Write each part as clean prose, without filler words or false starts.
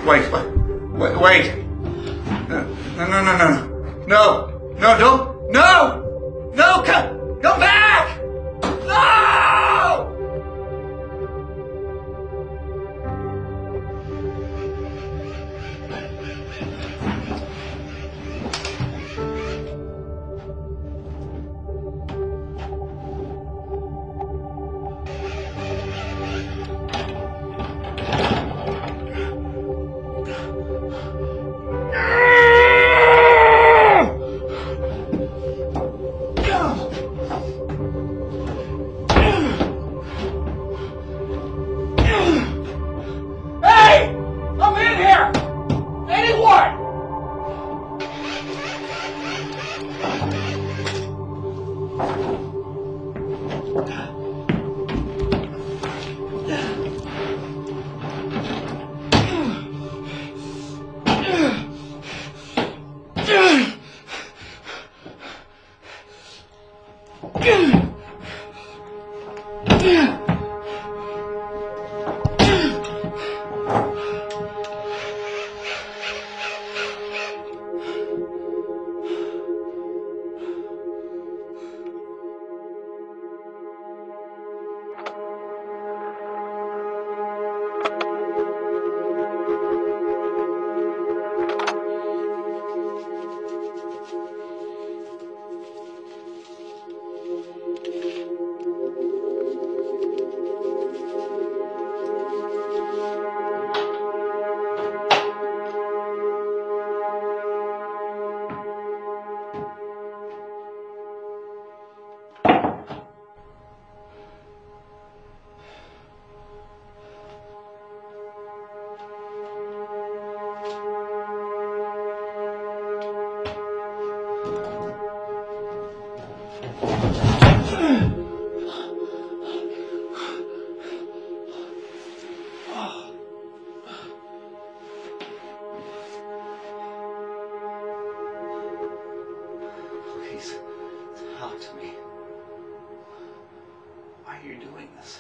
Wait. No, don't. No, come back! No! Please, talk to me. Why are you doing this?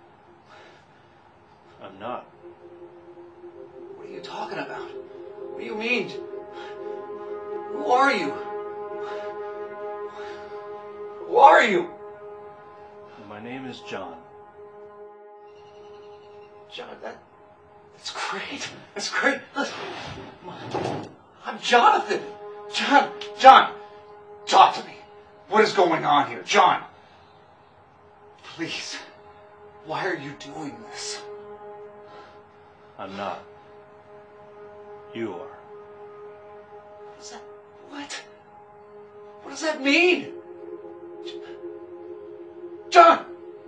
I'm not. What are you talking about? What do you mean? Who are you? Who are you? My name is John. John, that's great. That's great. Listen, I'm Jonathan. John, talk to me. What is going on here? John, please, why are you doing this? I'm not. You are. What? What does that mean? John!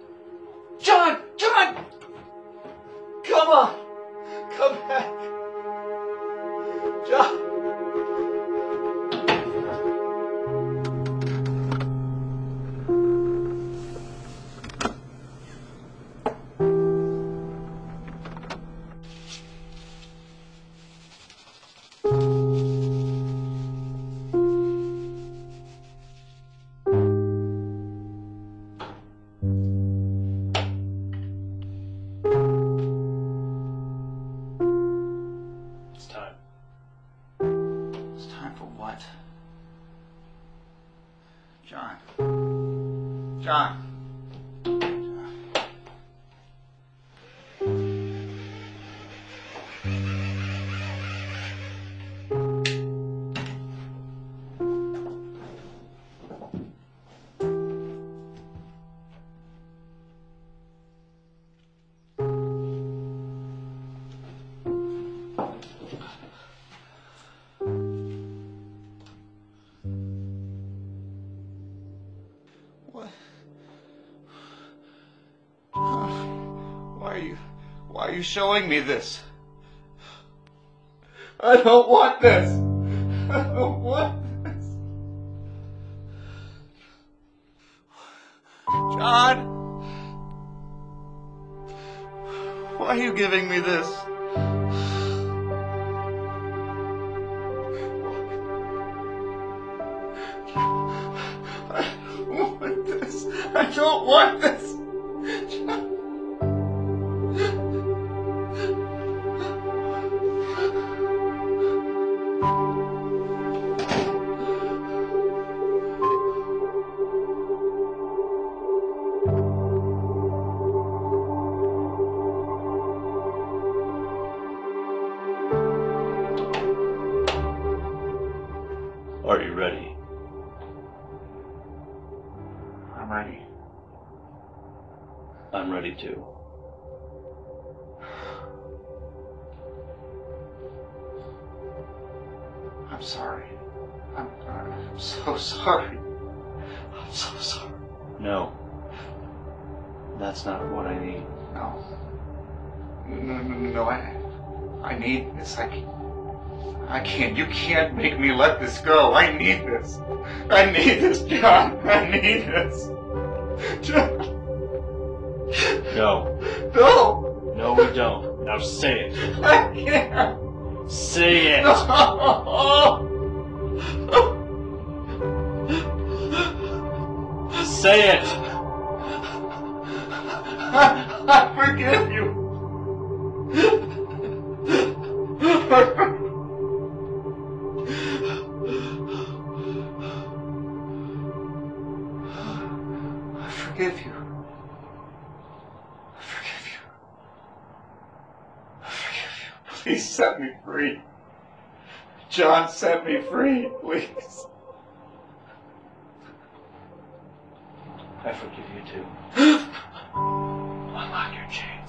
Come on! Come back! John! It's time for what? John. Why are you showing me this? I don't want this. I don't want this. John? Why are you giving me this? I don't want this. I'm ready to. I'm sorry. I'm so sorry. I'm so sorry. No. That's not what I need. No. No, I need this. I can't. You can't make me let this go. I need this. I need this, John. I need this. John. No. No. No, we don't. Now say it. I can't. Say it. No. Say it. I forgive you. I forgive you. I forgive you. I forgive you. Please set me free. John, set me free, please. I forgive you too. Unlock your chain.